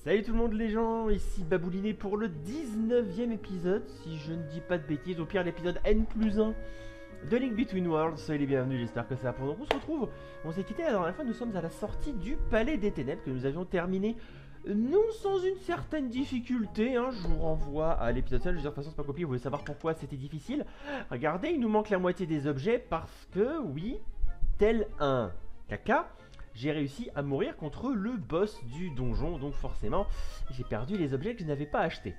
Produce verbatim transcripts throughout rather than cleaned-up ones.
Salut tout le monde les gens, ici Babouliné pour le dix-neuvième épisode, si je ne dis pas de bêtises, au pire l'épisode N plus un de Link Between Worlds. Soyez les bienvenus, j'espère que ça va pour nous. On se retrouve, on s'est quitté la dernière fois, nous sommes à la sortie du Palais des Ténèbres que nous avions terminé, non sans une certaine difficulté, hein. Je vous renvoie à l'épisode seul, de toute façon c'est pas copié, vous voulez savoir pourquoi c'était difficile. Regardez, il nous manque la moitié des objets parce que, oui, tel un caca, j'ai réussi à mourir contre le boss du donjon, donc forcément, j'ai perdu les objets que je n'avais pas achetés.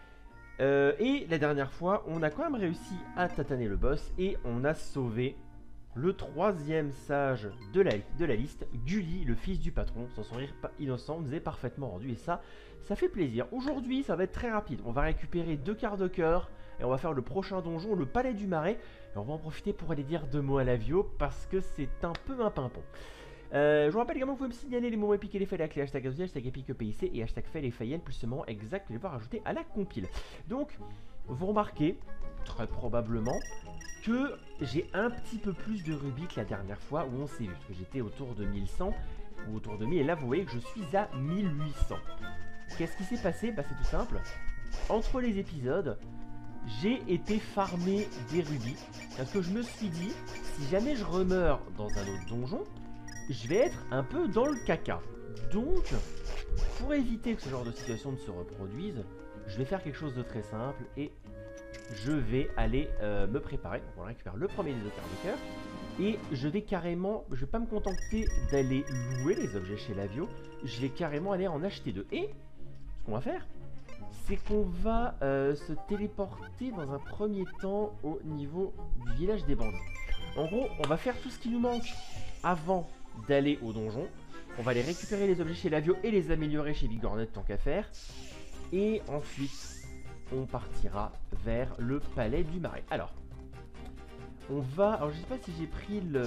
Euh, et la dernière fois, on a quand même réussi à tataner le boss et on a sauvé le troisième sage de la, de la liste, Gully, le fils du patron. Son sourire innocent nous est parfaitement rendu et ça, ça fait plaisir. Aujourd'hui, ça va être très rapide. On va récupérer deux quarts de cœur et on va faire le prochain donjon, le Palais du Marais. Et on va en profiter pour aller dire deux mots à la Vio parce que c'est un peu un pimpon. Euh, je vous rappelle également que vous pouvez me signaler les moments épiques et les faits avec les hashtags Azuel, hashtag épique E P I C et hashtag fait les faïennes plus ce moment exact que je vais rajouter à la compile. Donc, vous remarquez, très probablement, que j'ai un petit peu plus de rubis que la dernière fois où on s'est vu. Parce que j'étais autour de mille cent ou autour de mille et là vous voyez que je suis à mille huit cents. Qu'est-ce qui s'est passé? Bah c'est tout simple. Entre les épisodes, j'ai été farmer des rubis parce que je me suis dit, si jamais je remeurs dans un autre donjon, je vais être un peu dans le caca. Donc, pour éviter que ce genre de situation ne se reproduise, je vais faire quelque chose de très simple et je vais aller euh, me préparer. Donc on récupère le premier des deux quarts de cœur et je vais carrément, je vais pas me contenter d'aller louer les objets chez Lavio, je vais carrément aller en acheter deux. Et ce qu'on va faire, c'est qu'on va euh, se téléporter dans un premier temps au niveau du village des bandits. En gros, on va faire tout ce qui nous manque avant d'aller au donjon. On va aller récupérer les objets chez Lavio et les améliorer chez Bigornet tant qu'à faire. Et ensuite, on partira vers le Palais du Marais. Alors, on va... Alors, je sais pas si j'ai pris le...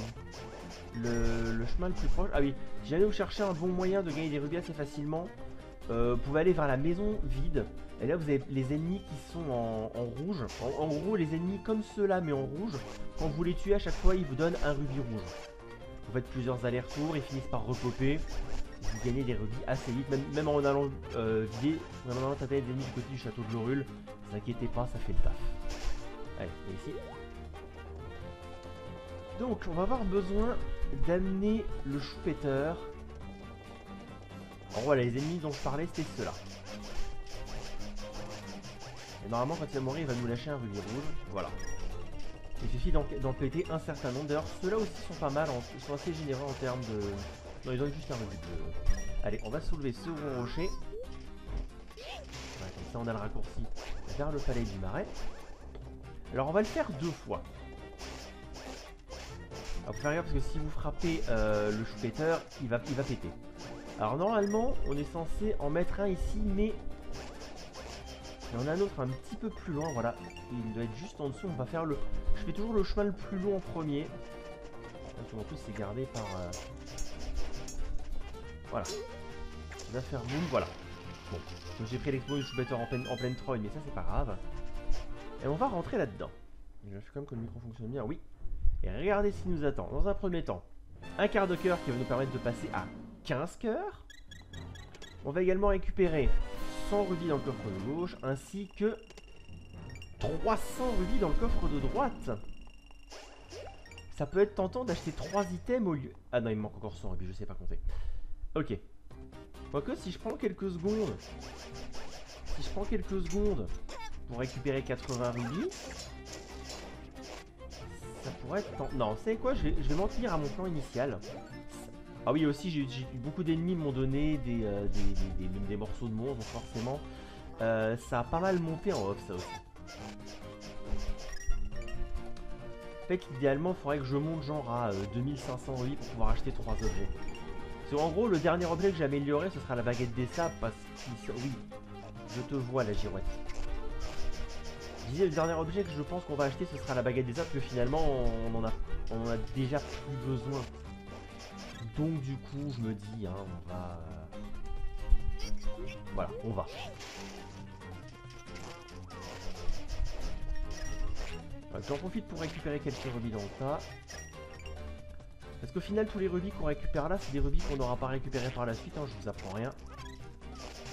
le... le chemin le plus proche. Ah oui, si jamais vous cherchez un bon moyen de gagner des rubis assez facilement, euh, vous pouvez aller vers la maison vide. Et là, vous avez les ennemis qui sont en, en rouge. En, en gros, les ennemis comme ceux-là, mais en rouge. Quand vous les tuez, à chaque fois, ils vous donnent un rubis rouge. Vous faites plusieurs allers-retours, ils finissent par repopper. Vous gagnez des rubis assez vite, même, même en allant euh, vider, même en allant taper les ennemis du côté du château de Lorul. Ne vous inquiétez pas, ça fait le taf. Allez, ici. Donc, on va avoir besoin d'amener le choupetteur. Alors voilà, les ennemis dont je parlais, c'était ceux-là. Et normalement, quand il va mourir, il va nous lâcher un rubis rouge. Voilà. Il suffit d'en péter un certain nombre. D'ailleurs, ceux-là aussi sont pas mal. En, ils sont assez généreux en termes de... Non, ils ont juste un rubis bleu. Allez, on va soulever ce gros rocher. Voilà, comme ça, on a le raccourci vers le Palais du Marais. Alors, on va le faire deux fois. Alors, faut faire gaffe parce que si vous frappez euh, le choupetteur, il va, il va péter. Alors, normalement, on est censé en mettre un ici, mais... Il y en a un autre un petit peu plus loin, voilà. Il doit être juste en dessous, on va faire le... Je fais toujours le chemin le plus long en premier. En plus, c'est gardé par... Euh... Voilà. On va faire boum, voilà. Bon, donc j'ai pris l'explosion du choupetteur en pleine, en pleine troll, mais ça c'est pas grave. Et on va rentrer là-dedans. Je fais comme que le micro fonctionne bien, oui. Et regardez ce qui nous attend. Dans un premier temps, un quart de cœur qui va nous permettre de passer à quinze cœurs. On va également récupérer cent rubis dans le coffre de gauche, ainsi que trois cents rubis dans le coffre de droite. Ça peut être tentant d'acheter trois items au lieu... Ah non, il me manque encore cent rubis, je sais pas compter. Ok. Quoique, si je prends quelques secondes... Si je prends quelques secondes pour récupérer quatre-vingts rubis... Ça pourrait être... Tentant. Non, vous savez quoi, je vais, je vais m'en tenir à mon plan initial. Ah oui, aussi, j'ai eu beaucoup d'ennemis m'ont donné des, euh, des, des, des, des morceaux de monstres, donc forcément, euh, ça a pas mal monté en off, ça aussi. En fait, idéalement, il faudrait que je monte genre à euh, deux mille cinq cents rubis pour pouvoir acheter trois objets. Parce qu'en gros, le dernier objet que j'ai amélioré, ce sera la baguette des sables, parce que... Oui, je te vois, la girouette. Je disais, le dernier objet que je pense qu'on va acheter, ce sera la baguette des sables, parce que finalement, on en a, on en a déjà plus besoin. Donc du coup, je me dis, hein, on va... Voilà, on va. J'en profite pour récupérer quelques rubis dans le tas. Parce qu'au final, tous les rubis qu'on récupère là, c'est des rubis qu'on n'aura pas récupérés par la suite, hein, je vous apprends rien.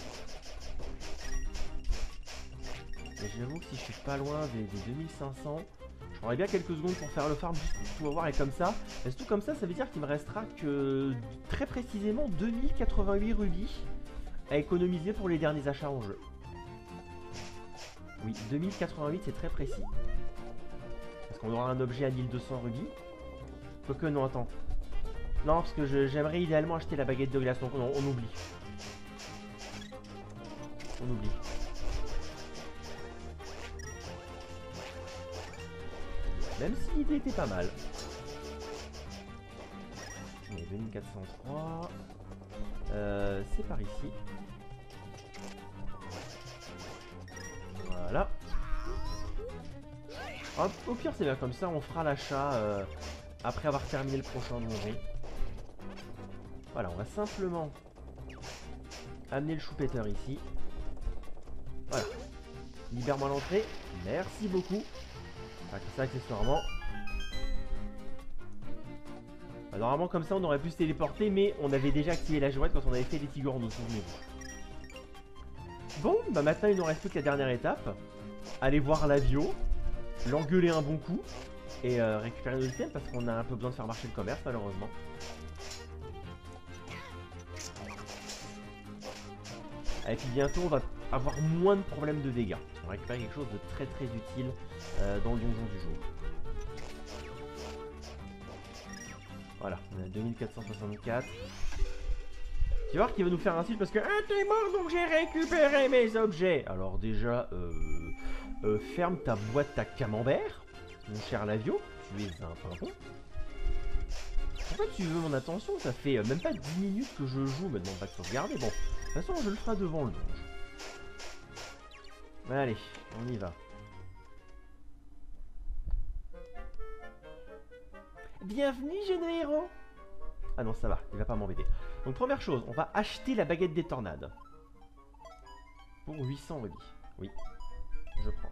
Et j'avoue que si je suis pas loin des, des deux mille cinq cents, je prendrais bien quelques secondes pour faire le farm juste pour tout avoir et comme ça. Et surtout comme ça, ça veut dire qu'il me restera que très précisément deux mille quatre-vingt-huit rubis à économiser pour les derniers achats en jeu. Oui, deux mille quatre-vingt-huit, c'est très précis. Parce qu'on aura un objet à mille deux cents rubis. Quoique non, attends. Non, parce que j'aimerais idéalement acheter la baguette de glace, donc on, on oublie. On oublie. Même si l'idée était pas mal. Mais deux mille quatre cent trois. Euh, c'est par ici. Voilà. Hop, au pire c'est bien comme ça, on fera l'achat euh, après avoir terminé le prochain donjon. Voilà, on va simplement amener le choupeteur ici. Voilà. Libère-moi l'entrée. Merci beaucoup. Enfin, ça accessoirement. Bah, normalement comme ça on aurait pu se téléporter, mais on avait déjà activé la girouette quand on avait fait les Tigornos, souvenez-vous. Bon, bah maintenant il nous reste plus que la dernière étape. Aller voir Lavio, l'engueuler un bon coup et euh, récupérer nos items parce qu'on a un peu besoin de faire marcher le commerce malheureusement. Et puis bientôt on va avoir moins de problèmes de dégâts. On va récupérer quelque chose de très très utile euh, dans le donjon du jour. Voilà, on a deux mille quatre cent soixante-quatre. Tu vas voir qu'il va nous faire un site parce que ah, t'es mort donc j'ai récupéré mes objets. Alors déjà, euh, euh, ferme ta boîte à camembert, mon cher Lavio, tu es un pimpon. Pourquoi tu veux mon attention? Ça fait euh, même pas dix minutes que je joue, maintenant pas de sauvegarder. Bon, de toute façon je le ferai devant le donjon. Allez, on y va. Bienvenue jeune héros. Ah non ça va, il va pas m'embêter. Donc première chose, on va acheter la baguette des tornades. Pour huit cents rubis. Oui, je prends.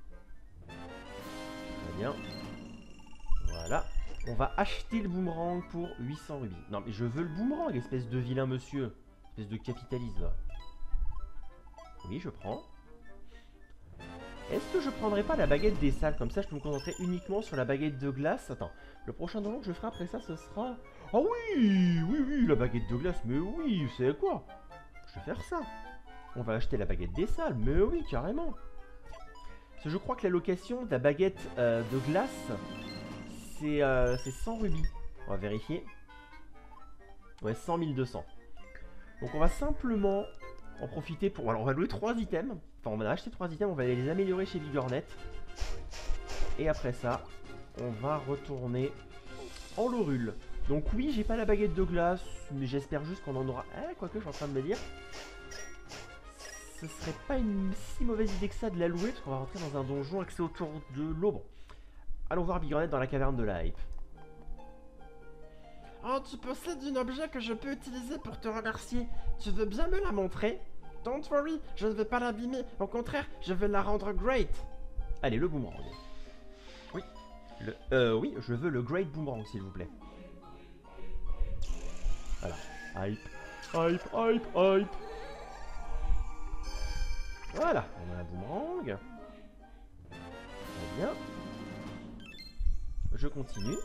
Très bien. Voilà. On va acheter le boomerang pour huit cents rubis. Non mais je veux le boomerang, espèce de vilain monsieur. Espèce de capitaliste là. Oui, je prends. Est-ce que je prendrais pas la baguette des salles? Comme ça je peux me concentrer uniquement sur la baguette de glace. Attends, le prochain donjon que je ferai après ça ce sera... Ah oui, oui, oui, la baguette de glace, mais oui, vous savez quoi? Je vais faire ça. On va acheter la baguette des salles, mais oui, carrément. Parce que je crois que la location de la baguette euh, de glace, c'est euh, cent rubis. On va vérifier. Ouais, cent mille deux cents. Donc on va simplement en profiter pour... Alors on va louer trois items. Enfin on va acheter trois items, on va les améliorer chez Bigornet. Et après ça, on va retourner en Lorule. Donc oui, j'ai pas la baguette de glace, mais j'espère juste qu'on en aura... Eh, quoique je suis en train de me dire... Ce serait pas une si mauvaise idée que ça de la louer, parce qu'on va rentrer dans un donjon axé autour de l'eau. Bon. Allons voir Bigornet dans la caverne de la hype. Oh, tu possèdes un objet que je peux utiliser pour te remercier. Tu veux bien me la montrer? Don't worry, je ne vais pas l'abîmer. Au contraire, je vais la rendre great. Allez, le boomerang. Oui. Le, euh, oui, je veux le great boomerang, s'il vous plaît. Voilà. Hype, hype, hype, hype. Voilà, on a un boomerang. Très bien. Je continue.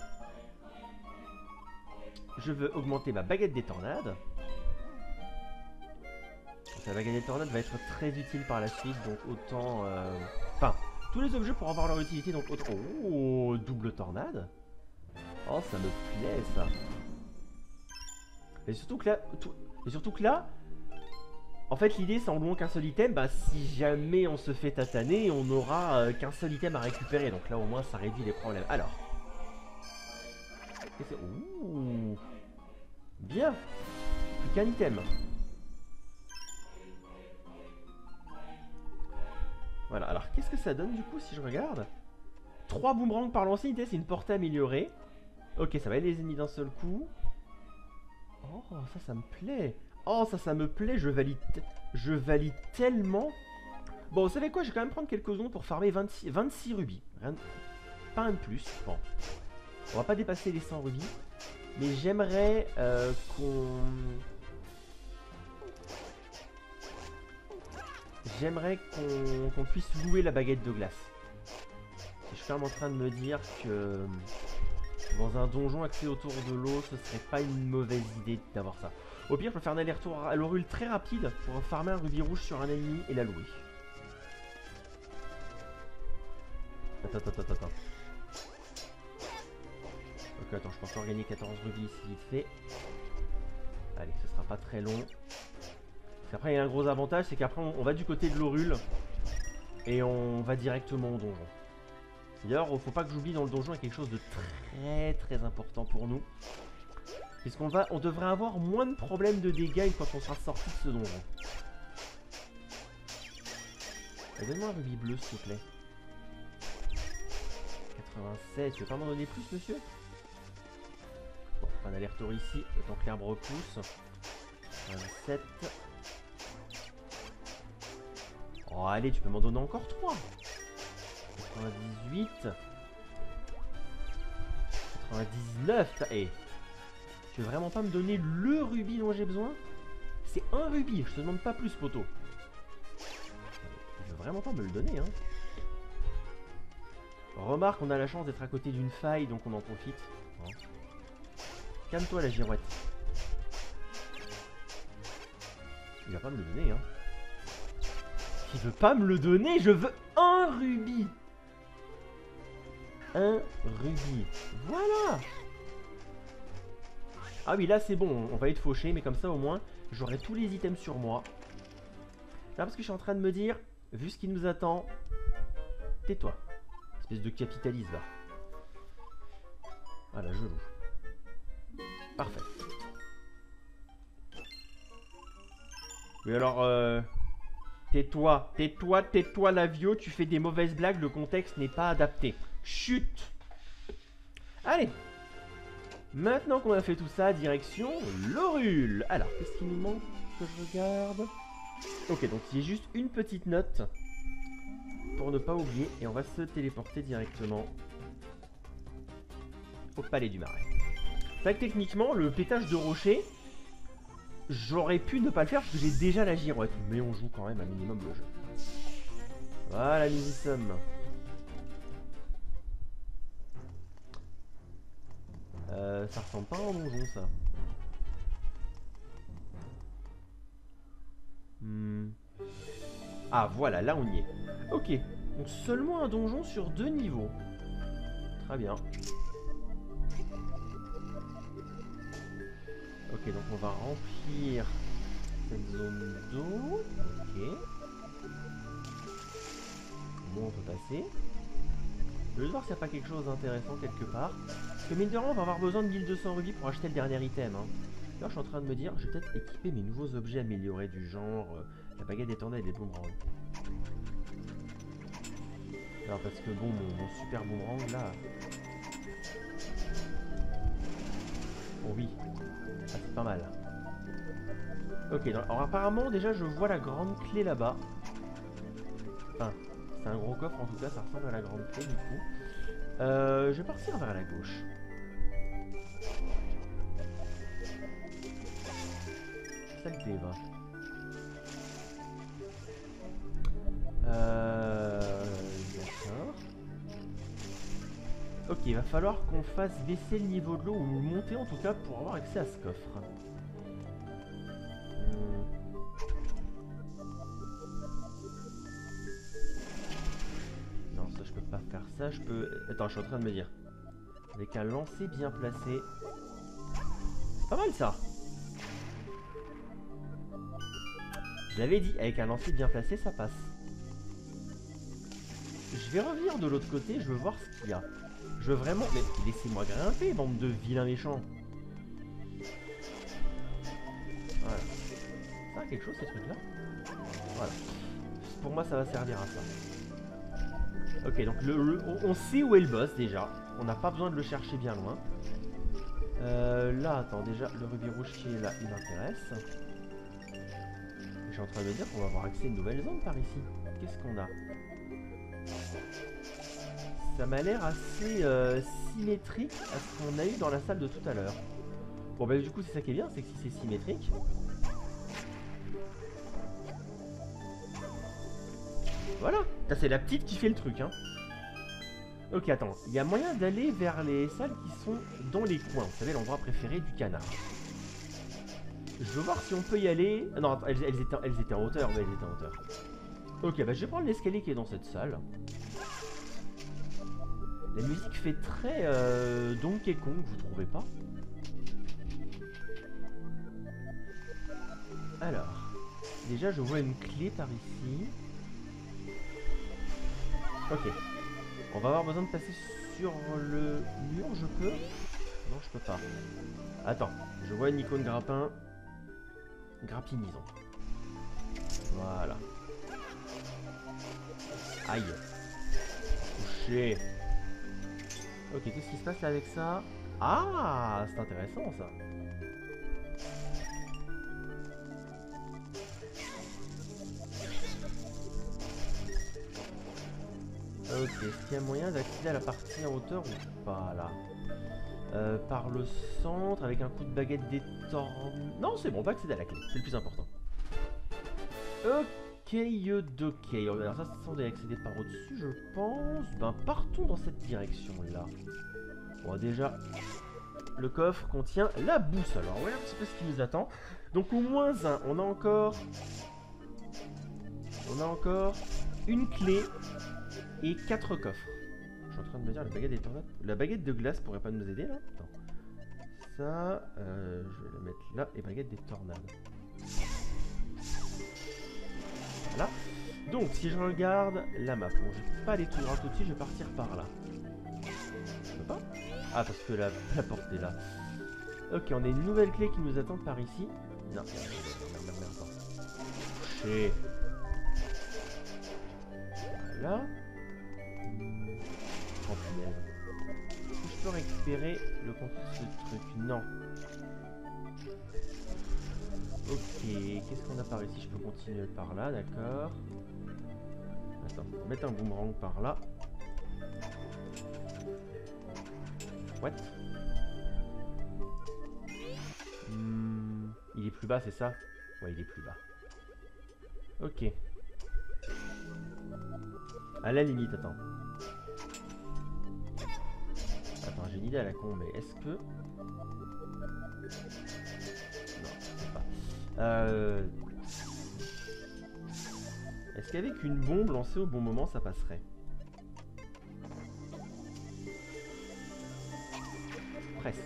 Je veux augmenter ma baguette des tornades. La baguette des tornades va être très utile par la suite, donc autant... Euh... Enfin, tous les objets pour avoir leur utilité, donc autant... Oh, double tornade. Oh, ça me plaît, ça. Et surtout que là... Tout... Et surtout que là... En fait, l'idée, c'est en louant qu'un seul item, bah si jamais on se fait tataner, on n'aura euh, qu'un seul item à récupérer. Donc là, au moins, ça réduit les problèmes. Alors... Ouh. Bien. Plus qu'un item. Voilà, alors qu'est-ce que ça donne du coup si je regarde? trois boomerangs par lancé, c'est une portée améliorée. Ok, ça va aider les ennemis d'un seul coup. Oh, ça, ça me plaît. Oh, ça, ça me plaît, je valide, je valide tellement. Bon, vous savez quoi, je vais quand même prendre quelques secondes pour farmer vingt-six, vingt-six rubis. Rien de... Pas un de plus, bon. On va pas dépasser les cent rubis. Mais j'aimerais euh, qu'on... j'aimerais qu'on qu'on puisse louer la baguette de glace. Je suis quand même en train de me dire que dans un donjon axé autour de l'eau, ce serait pas une mauvaise idée d'avoir ça. Au pire, je peux faire un aller-retour à l'Orule très rapide pour farmer un rubis rouge sur un ennemi et la louer. Attends, attends, attends, attends. Ok, attends, je peux encore gagner quatorze rubis ici vite fait. Allez, ce sera pas très long. Après, il y a un gros avantage, c'est qu'après, on va du côté de l'Orule et on va directement au donjon. D'ailleurs, il faut pas que j'oublie, dans le donjon, il y a quelque chose de très très important pour nous. Puisqu'on va, on devrait avoir moins de problèmes de dégâts quand on sera sorti de ce donjon. Donne-moi un rubis bleu, s'il te plaît. quatre-vingt-sept, tu veux pas m'en donner plus, monsieur? Bon, un aller-retour ici, le temps que l'herbe repousse. vingt-sept. Oh, allez, tu peux m'en donner encore trois. quatre-vingt-dix-huit. quatre-vingt-dix-neuf. Eh, tu veux vraiment pas me donner le rubis dont j'ai besoin? C'est un rubis, je te demande pas plus, poteau. Tu veux vraiment pas me le donner, hein? Remarque, on a la chance d'être à côté d'une faille, donc on en profite. Hein. Calme-toi, la girouette. Il va pas me le donner, hein. Il veut pas me le donner, je veux un rubis. Un rubis. Voilà. Ah oui, là c'est bon, on va être fauché, mais comme ça au moins, j'aurai tous les items sur moi. Là, parce que je suis en train de me dire, vu ce qui nous attend, tais-toi. Espèce de capitaliste, va. Voilà, je loue. Parfait. Oui, alors, euh... tais-toi, tais-toi, tais-toi, Lavio, tu fais des mauvaises blagues, le contexte n'est pas adapté. Chut. Allez. Maintenant qu'on a fait tout ça, direction l'Orule. Alors, qu'est-ce qu'il nous manque que je regarde? Ok, donc il y a juste une petite note pour ne pas oublier, et on va se téléporter directement au palais du Marais. C'est vrai que techniquement, le pétage de rocher, j'aurais pu ne pas le faire parce que j'ai déjà la girouette, mais on joue quand même un minimum le jeu. Voilà, nous y sommes. Euh, ça ressemble pas à un donjon, ça. Hmm. Ah, voilà, là on y est. Ok, donc seulement un donjon sur deux niveaux. Très bien. Ok, donc on va remplir cette zone d'eau. Ok. Bon, on peut passer. Je vais voir s'il n'y a pas quelque chose d'intéressant quelque part. Parce que mine de rien, on va avoir besoin de mille deux cents rubis pour acheter le dernier item. Hein. Là, je suis en train de me dire, je vais peut-être équiper mes nouveaux objets améliorés du genre euh, la baguette des tornades et les boomerangs. Alors, parce que bon, mon, mon super boomerang là. Oh oui, ah, c'est pas mal. Ok, donc, alors apparemment, déjà, je vois la grande clé là-bas. Enfin, c'est un gros coffre en tout cas, ça ressemble à la grande clé du coup. Euh, je vais partir vers la gauche. Saleté, va. Euh... D'accord. Ok, il va falloir qu'on fasse baisser le niveau de l'eau, ou monter en tout cas, pour avoir accès à ce coffre. Hmm. Non, ça je peux pas faire ça, je peux... Attends, je suis en train de me dire. Avec un lancer bien placé... C'est pas mal ça. Je l'avais dit, avec un lancer bien placé, ça passe. Je vais revenir de l'autre côté, je veux voir ce qu'il y a. Je veux vraiment... Mais laissez-moi grimper, bande de vilains méchants. Voilà. Ça a quelque chose, ces trucs-là? Voilà. Pour moi, ça va servir à ça. Ok, donc le, le, on sait où est le boss, déjà. On n'a pas besoin de le chercher bien loin. Euh, là, attends, déjà, le rubis rouge qui est là, il m'intéresse. Je suis en train de me dire qu'on va avoir accès à une nouvelle zone par ici. Qu'est-ce qu'on a? Ça m'a l'air assez euh, symétrique à ce qu'on a eu dans la salle de tout à l'heure. Bon bah du coup c'est ça qui est bien, c'est que si c'est symétrique... Voilà. Ça, c'est la petite qui fait le truc, hein. Ok, attends. Il y a moyen d'aller vers les salles qui sont dans les coins. Vous savez, l'endroit préféré du canard. Je veux voir si on peut y aller... Non, attends, elles, elles, étaient, elles étaient en hauteur. Ouais, elles étaient en hauteur. Ok, bah je vais prendre l'escalier qui est dans cette salle. La musique fait très euh, Donkey Kong, vous trouvez pas? Alors, déjà je vois une clé par ici. Ok. On va avoir besoin de passer sur le mur, je peux? Non, je peux pas. Attends, je vois une icône grappin. Grappine, disons. Voilà. Aïe. Touché. Ok, qu'est-ce qui se passe là avec ça? Ah, c'est intéressant ça. Ok, est-ce qu'il y a moyen d'accéder à la partie en hauteur ou pas là? euh, Par le centre, avec un coup de baguette des tornades. Non, c'est bon, on peut accéder à la clé, c'est le plus important. Ok, ok. Alors ça, c'est sans accéder par au-dessus, je pense. Ben, partons dans cette direction-là. Bon, déjà, le coffre contient la boussole. Alors, ouais, un petit peu ce qui nous attend. Donc, au moins un, on a encore... On a encore une clé et quatre coffres. Je suis en train de me dire, la baguette des tornades... La baguette de glace pourrait pas nous aider, là? Attends. Ça, euh, je vais la mettre là. Et baguette des tornades. Voilà. Donc, si je regarde la map, bon, je vais pas aller tout droit tout de suite, je vais partir par là. Je peux pas? Ah, parce que la, la porte est là. Ok, on a une nouvelle clé qui nous attend par ici. Non, merde, merde, merde, merde, attends. Touché. Voilà. Oh punaise. Est-ce que je peux récupérer le contenu de ce truc? Non. Ok, qu'est-ce qu'on a par ici? Je peux continuer par là, d'accord. Attends, on va mettre un boomerang par là. What? hmm, Il est plus bas, c'est ça? Ouais, il est plus bas. Ok. À la limite, attends. Attends, j'ai une idée à la con, mais est-ce que... Non, je sais pas. Euh... Est-ce qu'avec une bombe lancée au bon moment, ça passerait? Presque.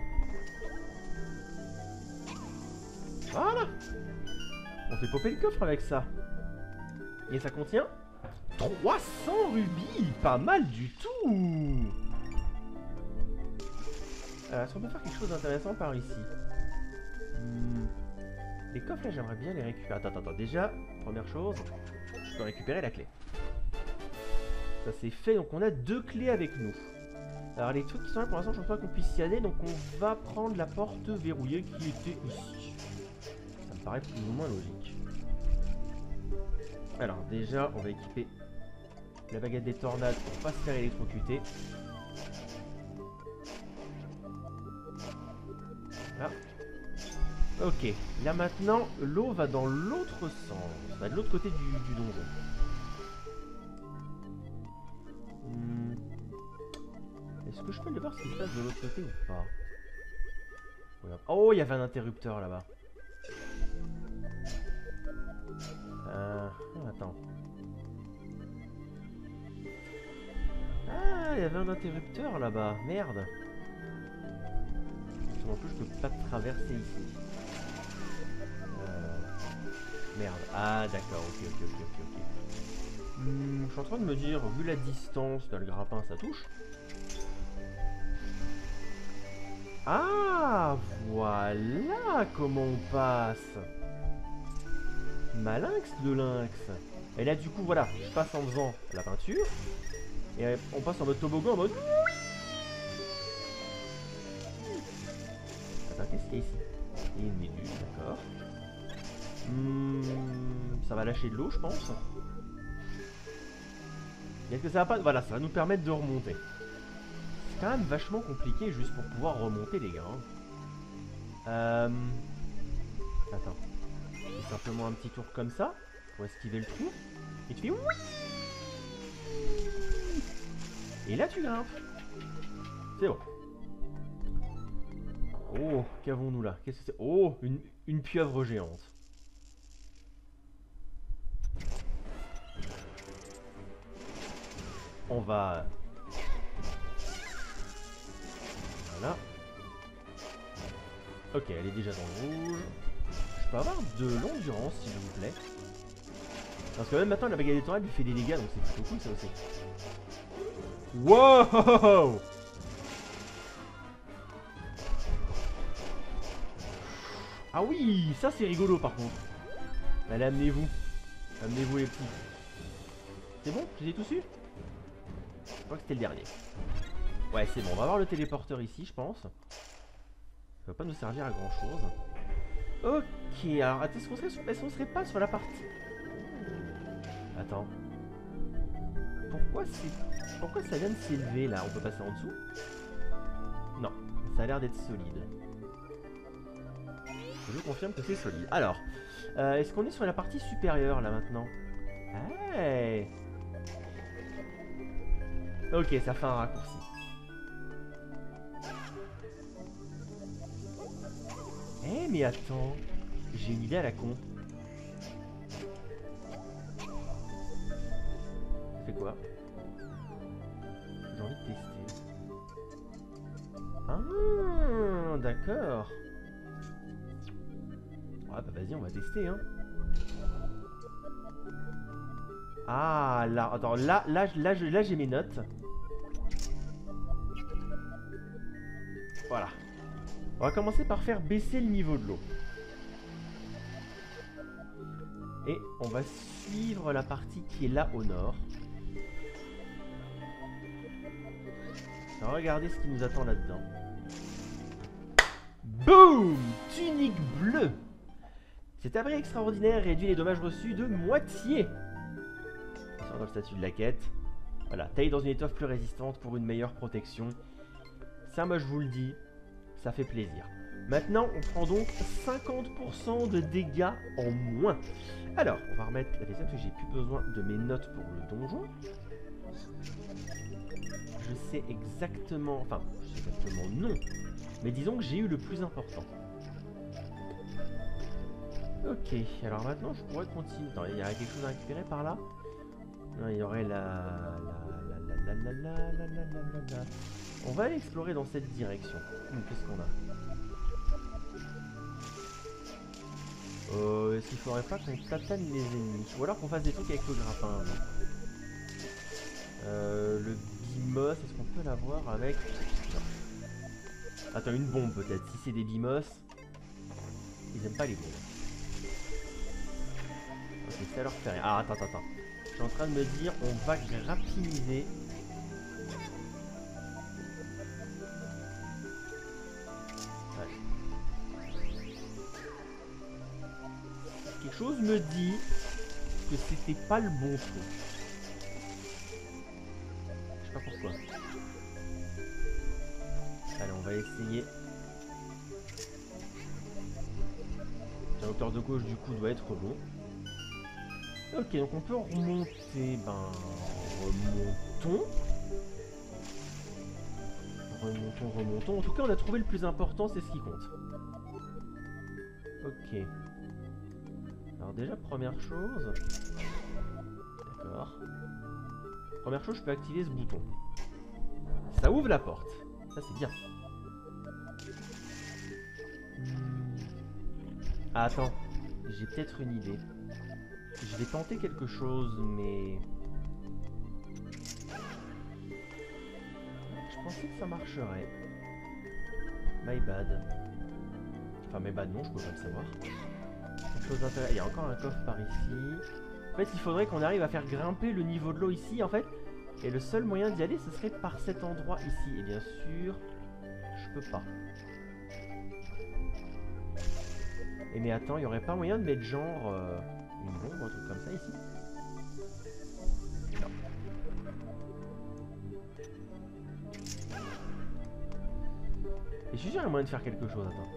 Voilà! On fait popper le coffre avec ça. Et ça contient trois cents rubis! Pas mal du tout! Alors, est-ce qu'on peut faire quelque chose d'intéressant par ici? hmm. Les coffres là, j'aimerais bien les récupérer. Attends, attends, attends. Déjà, première chose, je peux récupérer la clé. Ça c'est fait, donc on a deux clés avec nous. Alors les trucs qui sont là pour l'instant, je pense pas qu'on puisse y aller, donc on va prendre la porte verrouillée qui était ici. Ça me paraît plus ou moins logique. Alors déjà, on va équiper la baguette des tornades pour pas se faire électrocuter. Là. Ok, là maintenant, l'eau va dans l'autre sens, va de l'autre côté du, du donjon. Hmm. Est-ce que je peux aller voir ce qui se passe de l'autre côté ou pas? Oh, il y avait un interrupteur là-bas. Euh, attends. Ah, il y avait un interrupteur là-bas, merde. En plus, je peux pas traverser ici. Euh... Merde. Ah, d'accord, ok, ok, ok, ok, ok. Hmm, je suis en train de me dire, vu la distance, dans le grappin, ça touche. Ah, voilà comment on passe. Malinx de lynx. Et là, du coup, voilà, je passe en faisant la peinture. Et on passe en mode toboggan, en mode... Attends, qu'est-ce qu'il y a ici? Et une méduse, d'accord. Hmm, ça va lâcher de l'eau, je pense. Est-ce que ça va pas... Voilà, ça va nous permettre de remonter. C'est quand même vachement compliqué juste pour pouvoir remonter, les gars. Euh... Attends. C'est simplement un petit tour comme ça, pour esquiver le trou. Et tu fais oui. Et là tu grimpes. C'est bon. Oh, qu'avons-nous là? Qu'est-ce que c'est? Oh, une, une pieuvre géante. On va... Voilà. Ok, elle est déjà dans le rouge. Je peux avoir de l'endurance, s'il vous plaît. Parce que même maintenant, la baguette des torrents lui fait des dégâts, donc c'est plutôt cool ça aussi. Wow! Ah oui, ça c'est rigolo par contre. Allez, amenez-vous. Amenez-vous les petits. C'est bon? Je les ai tous eu? Je crois que c'était le dernier. Ouais, c'est bon. On va avoir le téléporteur ici, je pense. Ça va pas nous servir à grand chose. Ok, alors attends, est-ce qu'on serait, est-ce qu'on serait pas sur la partie... Attends. Pourquoi c'est... Pourquoi ça vient de s'élever là? On peut passer en dessous? Non, ça a l'air d'être solide. Je confirme que c'est solide. Alors, euh, est-ce qu'on est sur la partie supérieure là maintenant? Hey. Ok, ça fait un raccourci. Eh mais attends, j'ai une idée à la con. C'est quoi? J'ai envie de tester. Ah, d'accord. Ouais, bah vas-y, on va tester, hein. Ah, là, attends, là, là, là, là, là j'ai mes notes. Voilà. On va commencer par faire baisser le niveau de l'eau. Et on va suivre la partie qui est là au nord. On va regarder ce qui nous attend là-dedans. Boum! Tunique bleue! Cet abri extraordinaire réduit les dommages reçus de moitié. Dans le statut de la quête. Voilà, taille dans une étoffe plus résistante pour une meilleure protection. Ça, moi je vous le dis, ça fait plaisir. Maintenant, on prend donc cinquante pour cent de dégâts en moins. Alors, on va remettre la deuxième parce que j'ai plus besoin de mes notes pour le donjon. Je sais exactement, enfin, je sais exactement non, mais disons que j'ai eu le plus important. Ok, alors maintenant je pourrais continuer. Attends, il y a quelque chose à récupérer par là? Non, il y aurait la... la... la... la... la... la... la... la... la... la... On va aller explorer dans cette direction. Hum, qu'est-ce qu'on a? Euh, est-ce qu'il faudrait pas qu'on tatane les ennemis? Ou alors qu'on fasse des trucs avec le grappin, non? Euh, le bimos, est-ce qu'on peut l'avoir avec... Non. Attends, une bombe peut-être. Si c'est des bimos, ils aiment pas les bombes. Ok, ça leur fait rien. Ah, attends, attends, attends. Je suis en train de me dire, on va grappiniser. Quelque chose me dit que c'était pas le bon truc. Je sais pas pourquoi. Allez, on va essayer. La hauteur de gauche du coup doit être bon. Ok, donc on peut remonter. Ben, remontons. Remontons, remontons. En tout cas, on a trouvé le plus important, c'est ce qui compte. Ok. Alors déjà, première chose... D'accord. Première chose, je peux activer ce bouton. Ça ouvre la porte. Ça, c'est bien. Ah, attends. J'ai peut-être une idée. Je vais tenter quelque chose, mais... Je pensais que ça marcherait. My bad. Enfin, my bad, non, je peux pas le savoir. Il y a encore un coffre par ici. En fait, il faudrait qu'on arrive à faire grimper le niveau de l'eau ici, en fait. Et le seul moyen d'y aller, ce serait par cet endroit ici. Et bien sûr, je peux pas. Et mais attends, il n'y aurait pas moyen de mettre genre euh, une bombe ou un truc comme ça ici? Non. Et je suis sûr qu'il y a moyen de faire quelque chose, attends.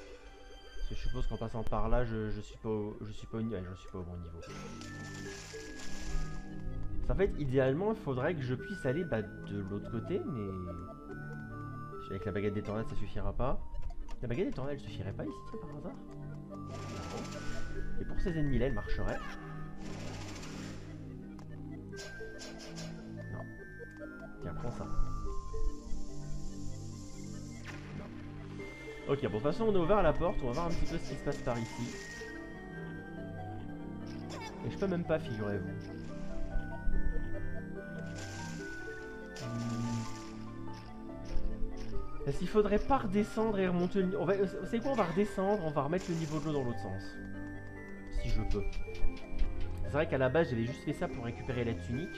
Je suppose qu'en passant par là, je, je suis pas au, je suis pas au, ouais, je suis pas au bon niveau. En fait, idéalement, il faudrait que je puisse aller bah, de l'autre côté, mais... Avec la baguette des tornades, ça suffira pas. La baguette des tornades, elle suffirait pas ici, tiens, par hasard? Non. Et pour ces ennemis-là, elle marcherait. Non. Tiens, prends ça. Non. Ok, bon, de toute façon, on a ouvert la porte. On va voir un petit peu ce qui se passe par ici. Et je peux même pas, figurez-vous. Est-ce qu'il faudrait pas redescendre et remonter le niveau? C'est quoi, on va redescendre, on va remettre le niveau de l'eau dans l'autre sens. Si je peux. C'est vrai qu'à la base, j'avais juste fait ça pour récupérer la tunique.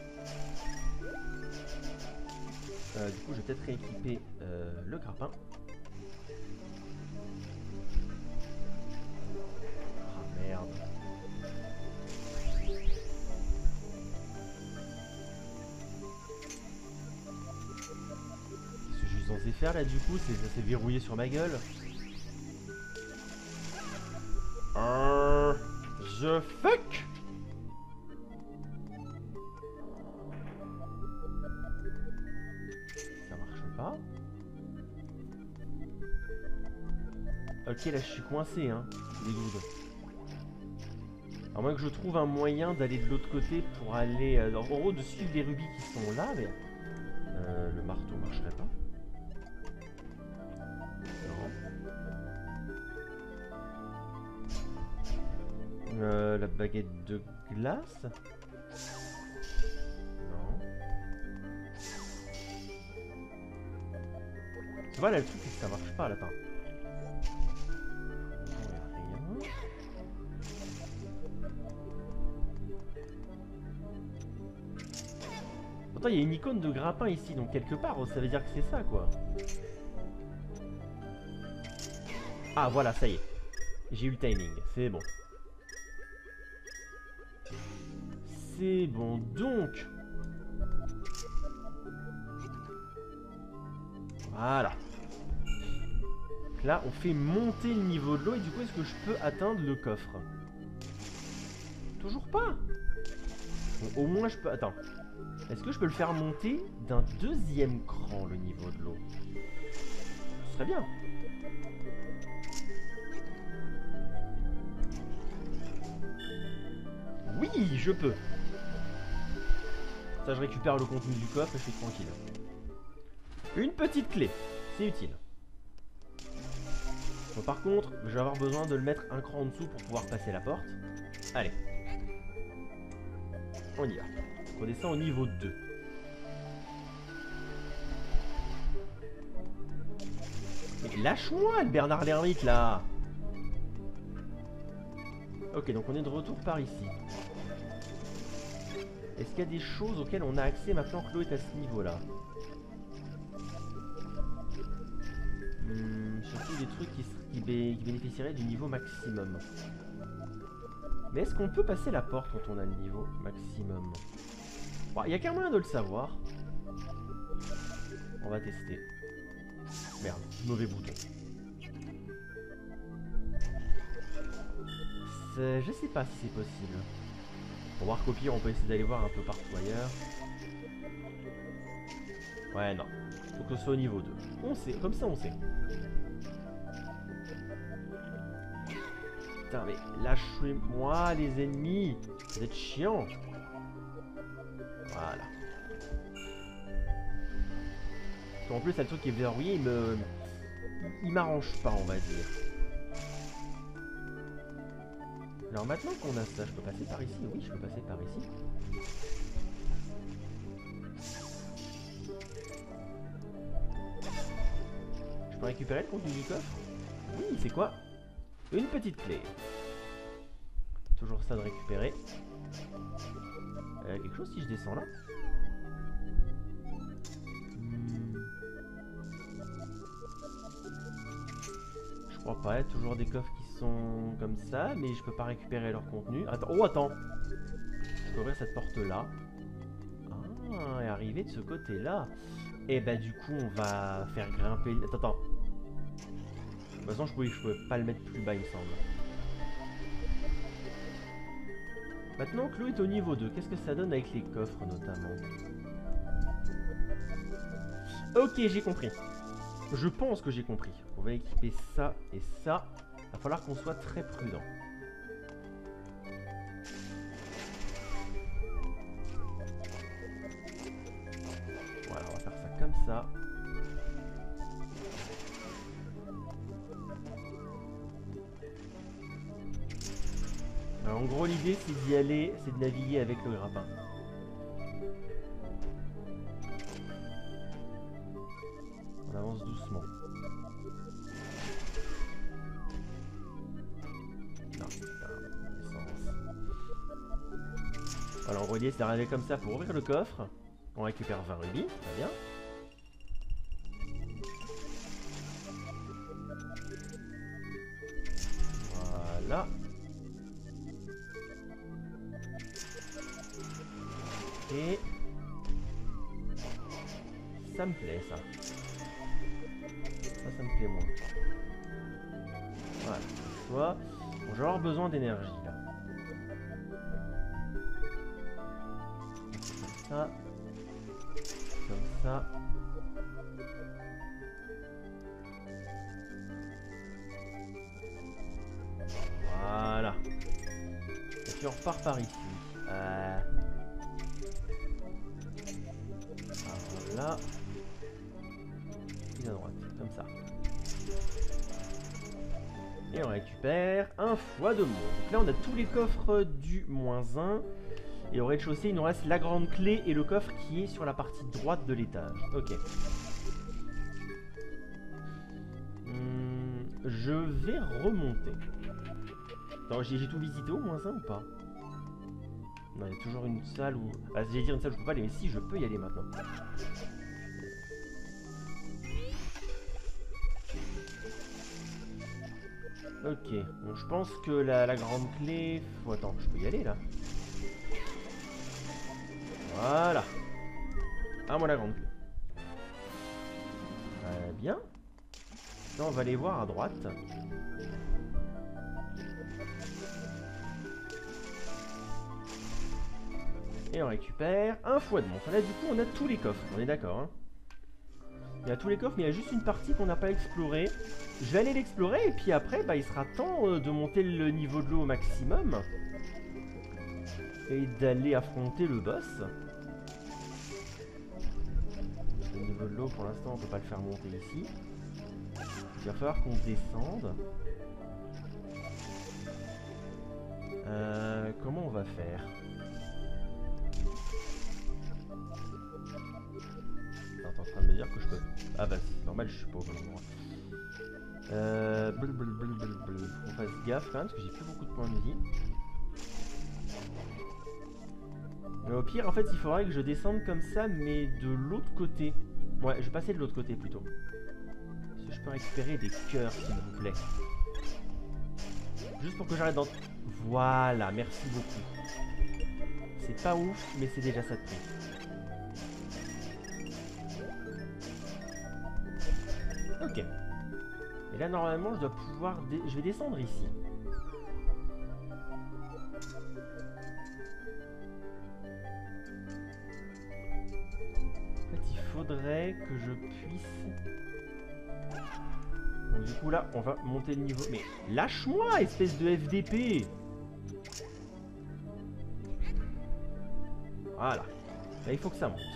Euh, du coup, je vais peut-être rééquiper euh, le grappin. Ah merde. Censé faire là du coup, c'est ça s'est verrouillé sur ma gueule. Euh, the fuck. Ça marche pas. Ok, là je suis coincé hein, les goudes. À moins que je trouve un moyen d'aller de l'autre côté pour aller euh, en gros de suivre les rubis qui sont là, mais euh, le marteau marcherait pas. Euh, la baguette de glace? Non. Tu vois là le truc c'est que ça marche pas là, attends. Rien. Pourtant il y a une icône de grappin ici, donc quelque part ça veut dire que c'est ça quoi. Ah voilà, ça y est. J'ai eu le timing, c'est bon. C'est bon, donc... Voilà. Là, on fait monter le niveau de l'eau et du coup, est-ce que je peux atteindre le coffre? Toujours pas. Bon, au moins, je peux... Attends. Est-ce que je peux le faire monter d'un deuxième cran, le niveau de l'eau? Ce serait bien. Oui, je peux. Ça, je récupère le contenu du coffre et je suis tranquille. Une petite clé, c'est utile. Bon, par contre, je vais avoir besoin de le mettre un cran en dessous pour pouvoir passer la porte. Allez. On y va. On descend au niveau deux. Mais lâche-moi, le Bernard l'ermite, là. Ok, donc on est de retour par ici. Est-ce qu'il y a des choses auxquelles on a accès maintenant que l'eau est à ce niveau-là? hmm, Surtout des trucs qui, qui, bé qui bénéficieraient du niveau maximum. Mais est-ce qu'on peut passer la porte quand on a le niveau maximum? Bon, il y a qu'un moyen de le savoir. On va tester. Merde, mauvais bouton. Je sais pas si c'est possible. Pour voir qu'au pire on peut essayer d'aller voir un peu partout ailleurs. Ouais non. Faut que ce soit au niveau deux. On sait, comme ça on sait. Putain mais lâchez-moi les ennemis. Vous êtes chiants. Voilà. En plus le truc qui est verrouillé il me... Il m'arrange pas on va dire. Alors maintenant qu'on a ça, je peux passer par ici? Oui, je peux passer par ici. Je peux récupérer le contenu du coffre? Oui, c'est quoi? Une petite clé. Toujours ça de récupérer. Euh, quelque chose si je descends là? hmm. Je crois pas, il y a toujours des coffres qui sont comme ça, mais je peux pas récupérer leur contenu. Attends, oh attends, je peux ouvrir cette porte là. Ah, et arriver de ce côté là. Et bah du coup on va faire grimper. Attends, attends. De toute façon je pouvais, je pouvais pas le mettre plus bas il me semble. Maintenant, Chloé est au niveau deux. Qu'est-ce que ça donne avec les coffres, notamment? Ok, j'ai compris. Je pense que j'ai compris. On va équiper ça et ça. Il va falloir qu'on soit très prudent. Voilà, on va faire ça comme ça. Alors, en gros, l'idée, c'est d'y aller, c'est de naviguer avec le grappin. On avance doucement. Non, putain, essence. Voilà, en gros, l'idée, c'est d'arriver comme ça pour ouvrir le coffre. On récupère vingt rubis, très bien. Voilà. Et ça me plaît, ça. Ça, ça me plaît moins. Voilà, soit. Bon, je vais avoir besoin d'énergie là. Comme ça. Comme ça. Voilà. Et puis on repart par ici. Euh... Là. Et à droite, comme ça. Et on récupère un foie de monde. Donc là on a tous les coffres du moins un. Et au rez-de-chaussée il nous reste la grande clé et le coffre qui est sur la partie droite de l'étage. Ok. Hum, je vais remonter. Attends, j'ai tout visité au moins un ou pas? Non, il y a toujours une salle où... Ah, j'allais dire une salle où je peux pas aller, mais si, je peux y aller maintenant. Ok, donc je pense que la, la grande clé... Oh, attends, je peux y aller là. Voilà. Ah, moi la grande clé. Très bien. Là, on va aller voir à droite. Et on récupère un foie de montre. Là, du coup, on a tous les coffres. On est d'accord, hein? Il y a tous les coffres, mais il y a juste une partie qu'on n'a pas explorée. Je vais aller l'explorer, et puis après, bah, il sera temps euh, de monter le niveau de l'eau au maximum. Et d'aller affronter le boss. Le niveau de l'eau, pour l'instant, on peut pas le faire monter ici. Il va falloir qu'on descende. Euh, comment on va faire? T'es en train de me dire que je peux... Ah bah c'est normal, je suis pas au bon endroit. Euh... Bleu, bleu, bleu, bleu, bleu. On fasse gaffe quand même, parce que j'ai plus beaucoup de points de vie. Mais au pire, en fait, il faudrait que je descende comme ça, mais de l'autre côté. Ouais, je vais passer de l'autre côté plutôt. Si je peux récupérer des cœurs, s'il vous plaît. Juste pour que j'arrête dans... Voilà, merci beaucoup. C'est pas ouf, mais c'est déjà ça de prix. Ok. Et là, normalement, je dois pouvoir... Dé... Je vais descendre ici. En fait, il faudrait que je puisse... Donc, du coup, là, on va monter le niveau... Mais lâche-moi, espèce de F D P! Voilà. Là, il faut que ça monte.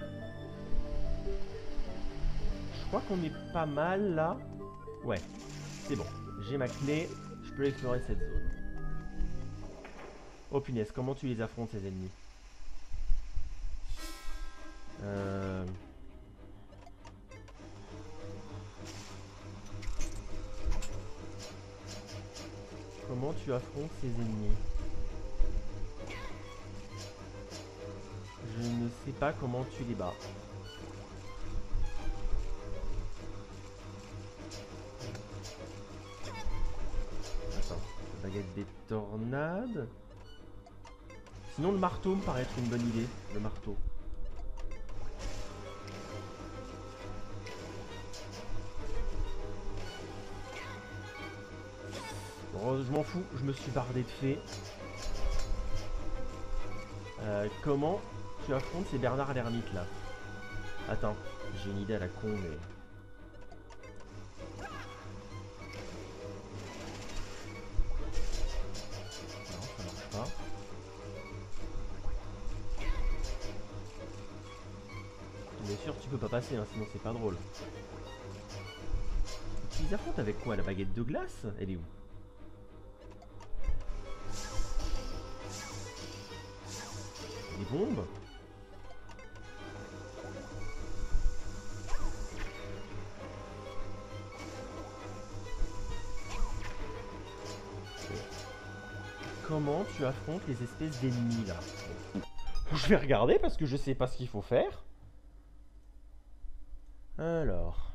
Je crois qu'on est pas mal, là. Ouais, c'est bon. J'ai ma clé. Je peux explorer cette zone. Oh punaise, comment tu les affrontes, ces ennemis? Euh... Comment tu affrontes ces ennemis? Je ne sais pas comment tu les bats. Attends, baguette des tornades. Sinon le marteau me paraît être une bonne idée, le marteau. Bon, je m'en fous, je me suis bardé de fées. Euh, comment tu affrontes ces Bernard l'ermite là? Attends, j'ai une idée à la con, mais... Non, ça marche pas. Bien sûr, tu peux pas passer, hein, sinon c'est pas drôle. Tu les affrontes avec quoi? La baguette de glace? Elle est où? Des bombes? Comment tu affrontes les espèces d'ennemis là? Je vais regarder parce que je sais pas ce qu'il faut faire. Alors.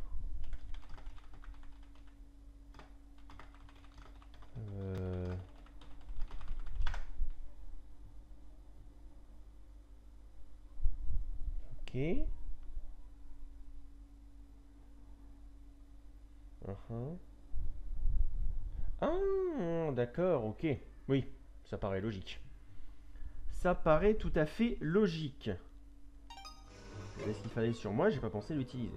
Euh... Ok. Uh-huh. Ah, d'accord, ok. Oui, ça paraît logique. Ça paraît tout à fait logique. Est-ce qu'il fallait sur moi? J'ai pas pensé l'utiliser.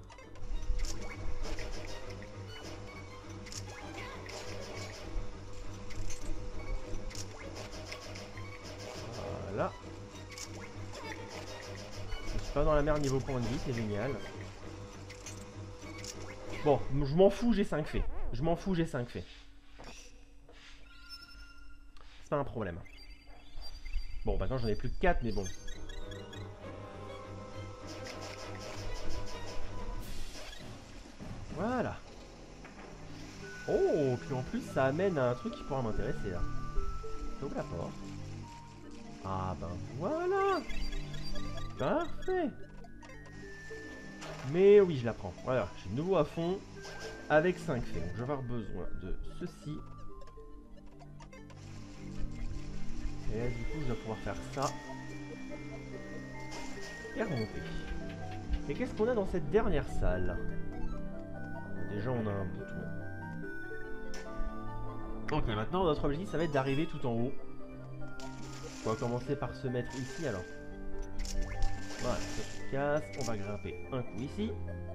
Voilà. Je suis pas dans la merde niveau point de vie, c'est génial. Bon, je m'en fous, j'ai cinq faits. Je m'en fous, j'ai cinq faits. C'est pas un problème. Bon, maintenant j'en ai plus que quatre, mais bon. Voilà. Oh, puis en plus ça amène à un truc qui pourra m'intéresser là. J'ouvre la porte. Ah ben voilà. Parfait. Mais oui, je la prends. Voilà, j'ai de nouveau à fond avec cinq faits. Donc je vais avoir besoin de ceci. Et là, du coup, je vais pouvoir faire ça. Et remonter. Et qu'est-ce qu'on a dans cette dernière salle? Déjà, on a un bouton. Ok, maintenant, notre objectif, ça va être d'arriver tout en haut. On va commencer par se mettre ici, alors. Voilà, ça se casse. On va grimper un coup ici.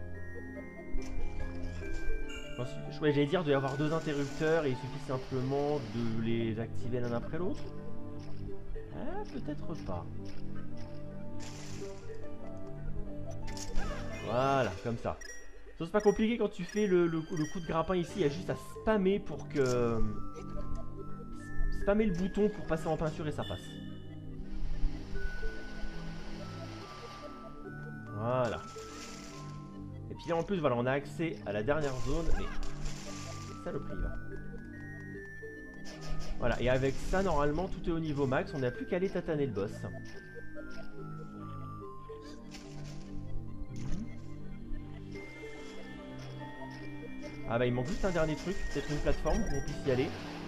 Ensuite, ouais, j'allais dire, il doit y avoir deux interrupteurs et il suffit simplement de les activer l'un après l'autre. Ah, peut-être pas. Voilà, comme ça. Ça, c'est pas compliqué quand tu fais le, le, le coup de grappin ici. Il y a juste à spammer pour que... Spammer le bouton pour passer en peinture et ça passe. Voilà. Et puis là, en plus, voilà, on a accès à la dernière zone. Mais... Saloperie, là. Voilà, et avec ça, normalement, tout est au niveau max. On n'a plus qu'à aller tataner le boss. Ah bah, il manque juste un dernier truc. Peut-être une plateforme pour qu'on puisse y aller.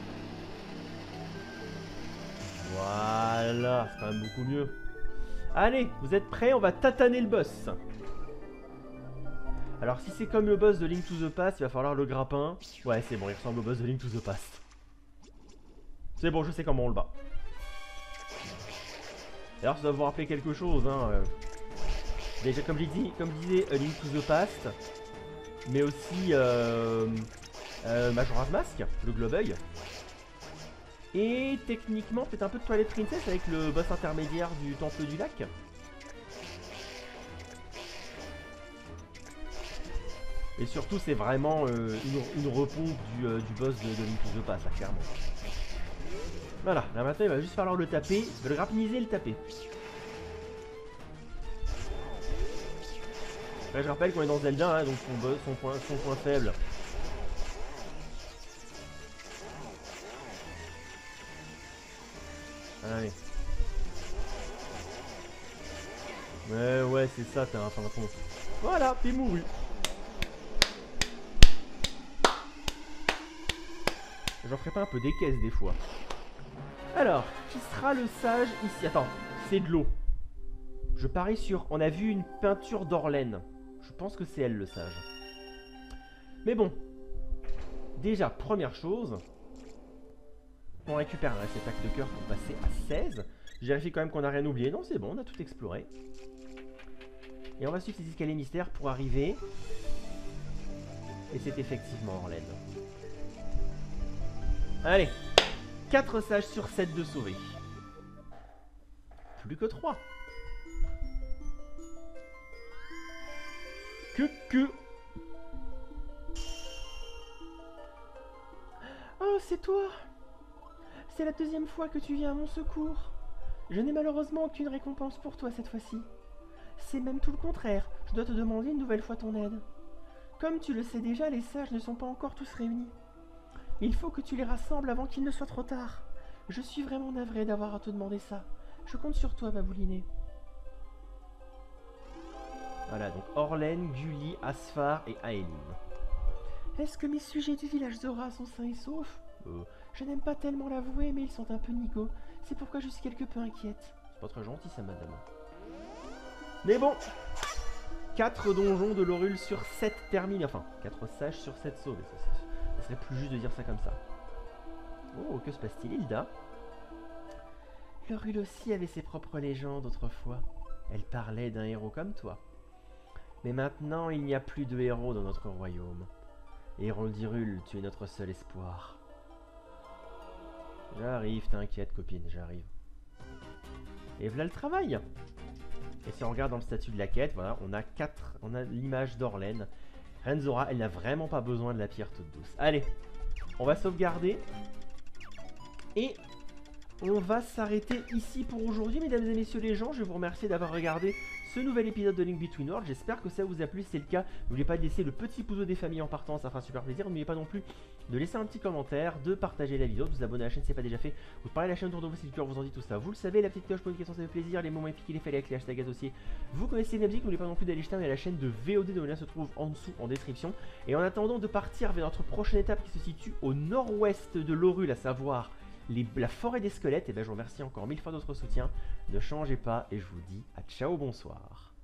Voilà, c'est quand même beaucoup mieux. Allez, vous êtes prêts? On va tataner le boss. Alors, si c'est comme le boss de Link to the Past, il va falloir le grappin. Ouais, c'est bon, il ressemble au boss de Link to the Past. C'est bon, je sais comment on le bat. D'ailleurs, ça doit vous rappeler quelque chose, hein. Euh, déjà, comme j'ai dit, comme disait A Link to the Past, mais aussi euh, euh, Majora's Mask, le Globeuil. Et techniquement, peut-être un peu de Twilight Princess avec le boss intermédiaire du Temple du Lac. Et surtout, c'est vraiment euh, une, une repompe du, euh, du boss de, de Link to the Past, là, clairement. Voilà, là maintenant il va juste falloir le taper, il va le grappiniser et le taper. Là je rappelle qu'on est dans Zelda, hein, donc son, boss, son, point, son point faible. Allez. Ouais, ouais, c'est ça, t'as un fin fond. Voilà, t'es mouru. J'en ferai pas un peu des caisses des fois. Alors, qui sera le sage ici? Attends, c'est de l'eau. Je parie sur... On a vu une peinture d'Orlaine. Je pense que c'est elle le sage. Mais bon. Déjà, première chose. On récupère un réceptacle de cœur pour passer à seize. Je vérifie quand même qu'on n'a rien oublié. Non, c'est bon, on a tout exploré. Et on va suivre ces escaliers mystères pour arriver. Et c'est effectivement Orlen. Allez, quatre sages sur sept de sauvés. Plus que trois. Que que... Oh, c'est toi. C'est la deuxième fois que tu viens à mon secours. Je n'ai malheureusement aucune récompense pour toi cette fois-ci. C'est même tout le contraire. Je dois te demander une nouvelle fois ton aide. Comme tu le sais déjà, les sages ne sont pas encore tous réunis. Il faut que tu les rassembles avant qu'il ne soit trop tard. Je suis vraiment navré d'avoir à te demander ça. Je compte sur toi, Babouliné. Voilà, donc Orlen, Gully, Asphar et Aelim. Est-ce que mes sujets du village Zora sont sains et saufs? euh, Je n'aime pas tellement l'avouer, mais ils sont un peu nigauds. C'est pourquoi je suis quelque peu inquiète. C'est pas très gentil ça, madame. Mais bon, quatre donjons de Lorule sur sept terminés. Enfin, quatre sages sur sept sauvés. Ça, ça, ça serait plus juste de dire ça comme ça. Oh, que se passe-t-il, Hilda? Lorule aussi avait ses propres légendes autrefois. Elle parlait d'un héros comme toi. Mais maintenant, il n'y a plus de héros dans notre royaume. Héron d'Hyrule, tu es notre seul espoir. J'arrive, t'inquiète copine, j'arrive. Et voilà le travail. Et si on regarde dans le statut de la quête, voilà, on a quatre, on a l'image d'Orlen. Reine Zora, elle n'a vraiment pas besoin de la pierre toute douce. Allez, on va sauvegarder. Et on va s'arrêter ici pour aujourd'hui, mesdames et messieurs les gens. Je vais vous remercier d'avoir regardé ce nouvel épisode de Link Between Worlds. J'espère que ça vous a plu. Si c'est le cas, n'oubliez pas de laisser le petit pouce bleu des familles en partant, ça fera super plaisir. N'oubliez pas non plus de laisser un petit commentaire, de partager la vidéo, de vous abonner à la chaîne si ce n'est pas déjà fait, ou de parler à la chaîne autour de vous si le cœur vous en dit, tout ça. Vous le savez, la petite cloche pour une question ça fait plaisir, les moments épiques, les faits avec les hashtags associés. Vous connaissez la musique, n'oubliez pas non plus d'aller jeter un œil à la chaîne de V O D dont le lien se trouve en dessous en description. Et en attendant de partir vers notre prochaine étape qui se situe au nord-ouest de Lorule, à savoir les, la forêt des squelettes, et bien je vous remercie encore mille fois de votre soutien. Ne changez pas et je vous dis à ciao, bonsoir.